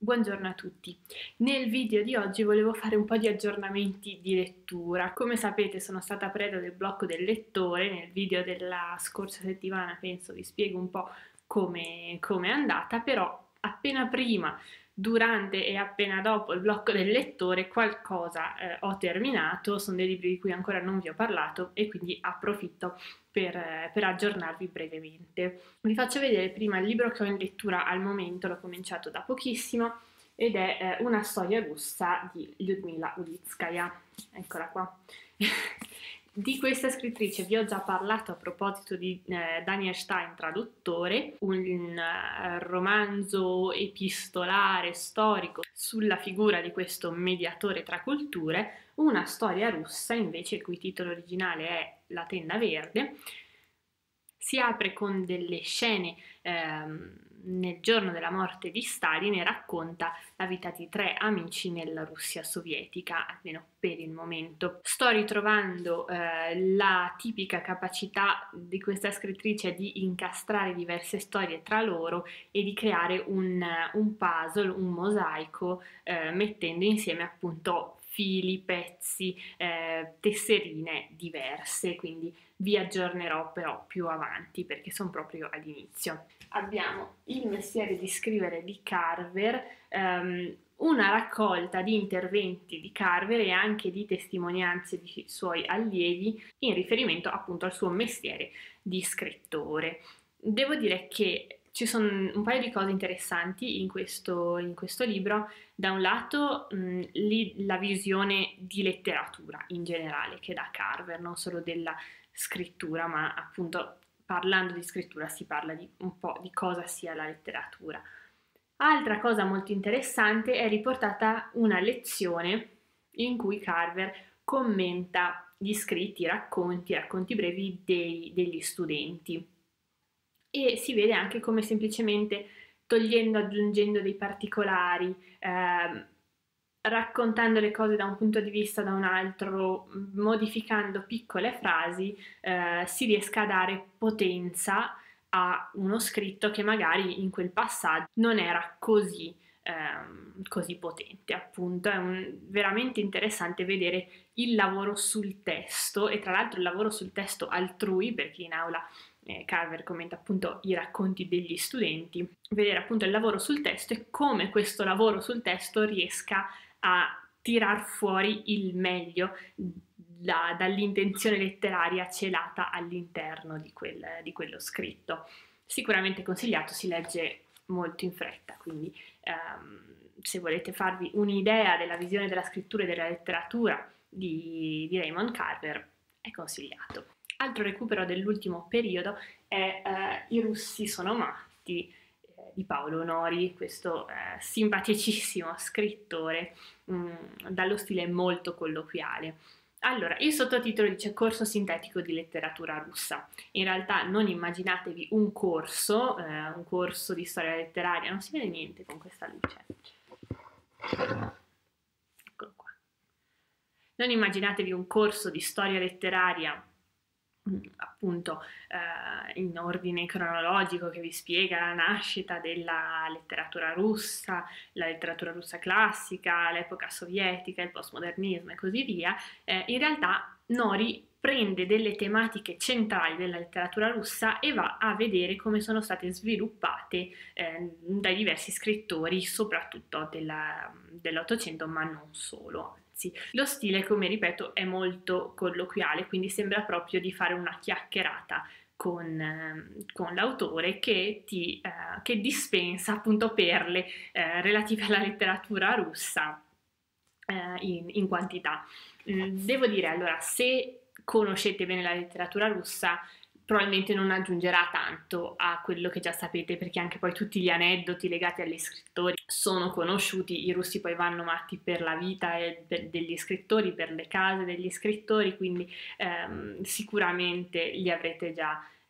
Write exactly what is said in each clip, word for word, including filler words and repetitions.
Buongiorno a tutti. Nel video di oggi volevo fare un po' di aggiornamenti di lettura. Come sapete sono stata preda del blocco del lettore. Nel video della scorsa settimana penso vi spiego un po' come come è andata, però appena prima, durante e appena dopo il blocco del lettore qualcosa eh, ho terminato. Sono dei libri di cui ancora non vi ho parlato e quindi approfitto per, eh, per aggiornarvi brevemente. Vi faccio vedere prima il libro che ho in lettura al momento, l'ho cominciato da pochissimo ed è eh, Una storia russa di Lyudmila Ulitskaya. Eccola qua. Di questa scrittrice vi ho già parlato a proposito di eh, Daniel Stein, traduttore, un uh, romanzo epistolare storico sulla figura di questo mediatore tra culture. Una storia russa, invece, il cui titolo originale è La tenda verde, si apre con delle scene ehm, nel giorno della morte di Stalin e racconta la vita di tre amici nella Russia sovietica, almeno per il momento. Sto ritrovando eh, la tipica capacità di questa scrittrice di incastrare diverse storie tra loro e di creare un, un puzzle, un mosaico, eh, mettendo insieme appunto fili, pezzi, eh, tesserine diverse, quindi vi aggiornerò però più avanti perché sono proprio all'inizio. Abbiamo Il mestiere di scrivere di Carver, ehm, una raccolta di interventi di Carver e anche di testimonianze di suoi allievi in riferimento appunto al suo mestiere di scrittore. Devo dire che ci sono un paio di cose interessanti in questo, in questo libro. Da un lato mh, lì, la visione di letteratura in generale che dà Carver, non solo della scrittura, ma appunto parlando di scrittura si parla di un po' di cosa sia la letteratura. Altra cosa molto interessante è riportata una lezione in cui Carver commenta gli scritti, i racconti, i racconti brevi dei, degli studenti. E si vede anche come semplicemente togliendo, aggiungendo dei particolari, eh, raccontando le cose da un punto di vista da un altro, modificando piccole frasi, eh, si riesca a dare potenza a uno scritto che magari in quel passaggio non era così, ehm, così potente. Appunto è un, veramente interessante vedere il lavoro sul testo, e tra l'altro il lavoro sul testo altrui, perché in aula Eh, Carver commenta appunto i racconti degli studenti, vedere appunto il lavoro sul testo e come questo lavoro sul testo riesca a tirar fuori il meglio da, dall'intenzione letteraria celata all'interno di, quel, di quello scritto. Sicuramente consigliato, si legge molto in fretta, quindi ehm, se volete farvi un'idea della visione della scrittura e della letteratura di, di Raymond Carver è consigliato. Altro recupero dell'ultimo periodo è eh, I russi sono matti eh, di Paolo Onori, questo eh, simpaticissimo scrittore mh, dallo stile molto colloquiale. Allora, il sottotitolo dice Corso sintetico di letteratura russa. In realtà non immaginatevi un corso, eh, un corso di storia letteraria, non si vede niente con questa luce. Eccolo qua. Non immaginatevi un corso di storia letteraria appunto eh, in ordine cronologico che vi spiega la nascita della letteratura russa, la letteratura russa classica, l'epoca sovietica, il postmodernismo e così via. Eh, in realtà Nori prende delle tematiche centrali della letteratura russa e va a vedere come sono state sviluppate eh, dai diversi scrittori, soprattutto della, dell'Ottocento, ma non solo. Lo stile, come ripeto, è molto colloquiale, quindi sembra proprio di fare una chiacchierata con, eh, con l'autore che, ti, eh, che dispensa appunto perle eh, relative alla letteratura russa eh, in, in quantità. Mm, devo dire, allora, se conoscete bene la letteratura russa, probabilmente non aggiungerà tanto a quello che già sapete, perché anche poi tutti gli aneddoti legati agli scrittori sono conosciuti. I russi poi vanno matti per la vita degli scrittori, per le case degli scrittori, quindi ehm, sicuramente li avrete già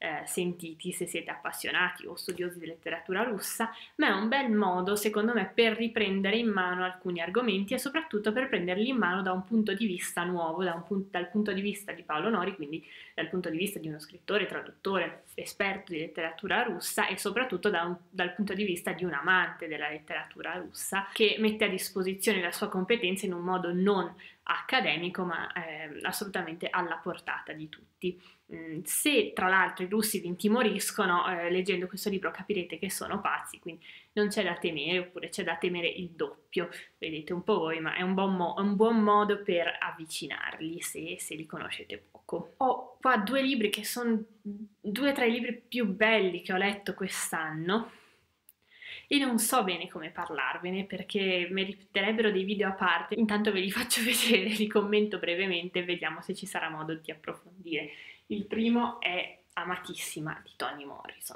eh, sentiti se siete appassionati o studiosi di letteratura russa, ma è un bel modo, secondo me, per riprendere in mano alcuni argomenti e soprattutto per prenderli in mano da un punto di vista nuovo, da un punto, dal punto di vista di Paolo Nori, quindi dal punto di vista di uno scrittore, traduttore, esperto di letteratura russa e soprattutto da un, dal punto di vista di un amante della letteratura russa che mette a disposizione la sua competenza in un modo non accademico ma eh, assolutamente alla portata di tutti. Mm, se tra l'altro i russi vi intimoriscono, eh, leggendo questo libro capirete che sono pazzi, quindi non c'è da temere, oppure c'è da temere il doppio, vedete un po' voi, ma è un buon, mo- un buon modo per avvicinarli se, se li conoscete poco. Ho qua due libri che sono due tra i libri più belli che ho letto quest'anno e non so bene come parlarvene perché meriterebbero dei video a parte. Intanto ve li faccio vedere, li commento brevemente e vediamo se ci sarà modo di approfondire. Il primo è Amatissima di Toni Morrison.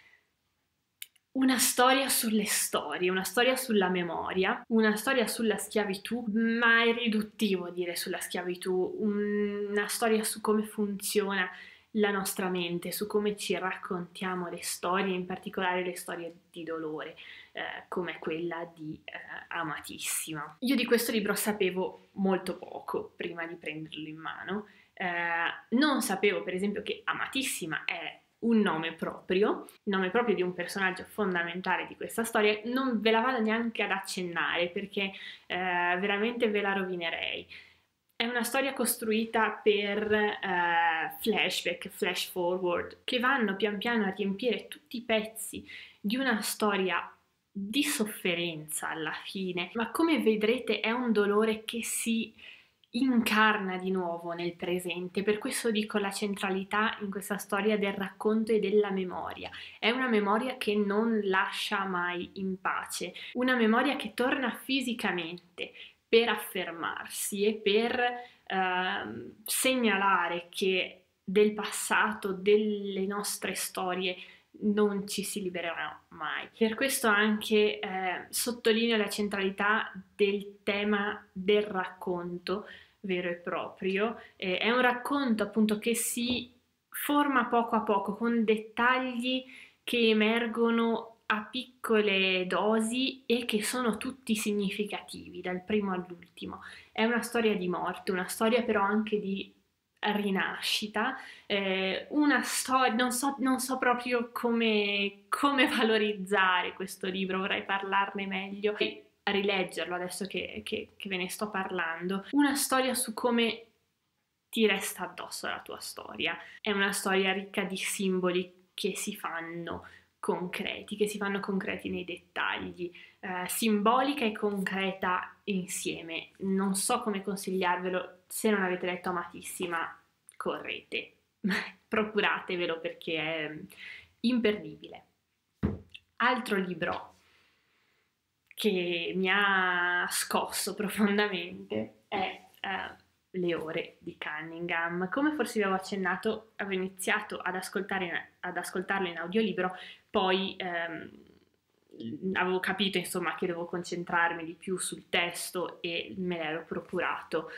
Una storia sulle storie, una storia sulla memoria, una storia sulla schiavitù, ma è riduttivo dire sulla schiavitù, una storia su come funziona la nostra mente, su come ci raccontiamo le storie, in particolare le storie di dolore, eh, come quella di eh, Amatissima. Io di questo libro sapevo molto poco prima di prenderlo in mano. Eh, non sapevo, per esempio, che Amatissima è un nome proprio, il nome proprio di un personaggio fondamentale di questa storia. Non ve la vado neanche ad accennare perché eh, veramente ve la rovinerei. È una storia costruita per uh, flashback, flash forward, che vanno pian piano a riempire tutti i pezzi di una storia di sofferenza alla fine, ma come vedrete è un dolore che si incarna di nuovo nel presente. Per questo dico la centralità in questa storia del racconto e della memoria. È una memoria che non lascia mai in pace, una memoria che torna fisicamente per affermarsi e per eh, segnalare che del passato, delle nostre storie non ci si libererà mai. Per questo anche eh, sottolineo la centralità del tema del racconto vero e proprio. Eh, è un racconto appunto che si forma poco a poco con dettagli che emergono a piccole dosi e che sono tutti significativi dal primo all'ultimo. È una storia di morte, una storia però anche di rinascita, eh, una storia, non so, non so proprio come, come valorizzare questo libro, vorrei parlarne meglio e rileggerlo adesso che, che, che ve ne sto parlando. Una storia su come ti resta addosso la tua storia, è una storia ricca di simboli che si fanno concreti, che si fanno concreti nei dettagli, eh, simbolica e concreta insieme. Non so come consigliarvelo, se non avete letto Amatissima, correte, procuratevelo perché è imperdibile. Altro libro che mi ha scosso profondamente è eh, Le ore di Cunningham. Come forse vi avevo accennato, avevo iniziato ad, ascoltare, ad ascoltarlo in audiolibro, poi ehm, avevo capito insomma che dovevo concentrarmi di più sul testo e me l'ero procurato.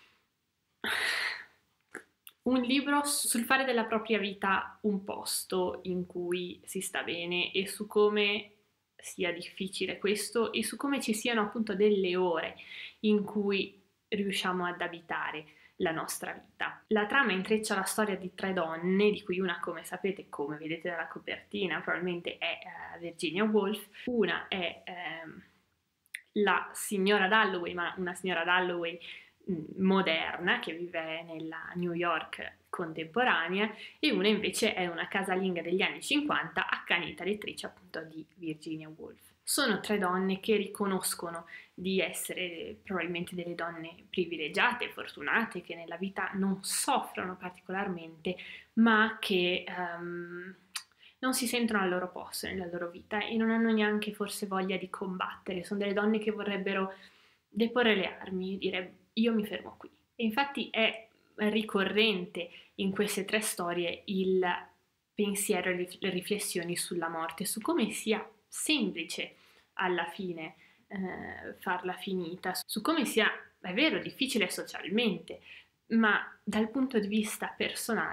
Un libro sul fare della propria vita un posto in cui si sta bene e su come sia difficile questo e su come ci siano appunto delle ore in cui riusciamo ad abitare la nostra vita. La trama intreccia la storia di tre donne, di cui una, come sapete, come vedete dalla copertina, probabilmente è uh, Virginia Woolf, una è um, la signora Dalloway, ma una signora Dalloway mh, moderna che vive nella New York contemporanea, e una invece è una casalinga degli anni cinquanta, accanita lettrice appunto di Virginia Woolf. Sono tre donne che riconoscono di essere probabilmente delle donne privilegiate, fortunate, che nella vita non soffrono particolarmente, ma che um, non si sentono al loro posto nella loro vita e non hanno neanche forse voglia di combattere. Sono delle donne che vorrebbero deporre le armi e dire io mi fermo qui. E infatti è ricorrente in queste tre storie il pensiero e le riflessioni sulla morte, su come sia semplice alla fine eh, farla finita, su come sia, è vero, difficile socialmente, ma dal punto di vista personale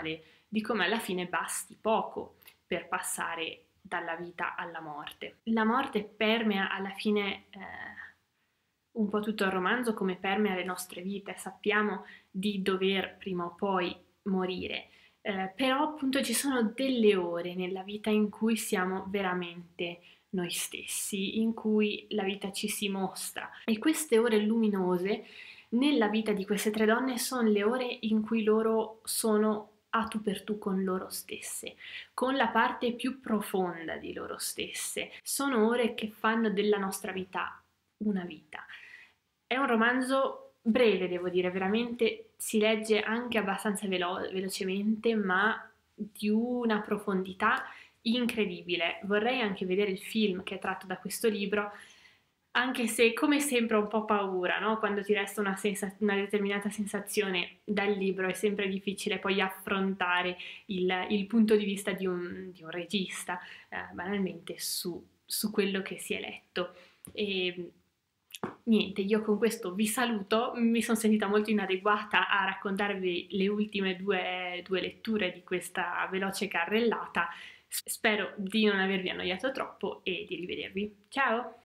di come alla fine basti poco per passare dalla vita alla morte. La morte permea alla fine eh, un po' tutto il romanzo, come permea le nostre vite. Sappiamo di dover prima o poi morire, eh, però appunto ci sono delle ore nella vita in cui siamo veramente noi stessi, in cui la vita ci si mostra, e queste ore luminose nella vita di queste tre donne sono le ore in cui loro sono a tu per tu con loro stesse, con la parte più profonda di loro stesse. Sono ore che fanno della nostra vita una vita. È un romanzo breve, devo dire, veramente si legge anche abbastanza velo- velocemente, ma di una profondità incredibile. Vorrei anche vedere il film che è tratto da questo libro, anche se come sempre ho un po' paura, no? Quando ti resta una, sensa- una determinata sensazione dal libro è sempre difficile poi affrontare il, il punto di vista di un, di un regista, eh, banalmente su, su quello che si è letto. E niente, io con questo vi saluto, mi sono sentita molto inadeguata a raccontarvi le ultime due, due letture di questa veloce carrellata. Spero di non avervi annoiato troppo e di rivedervi. Ciao!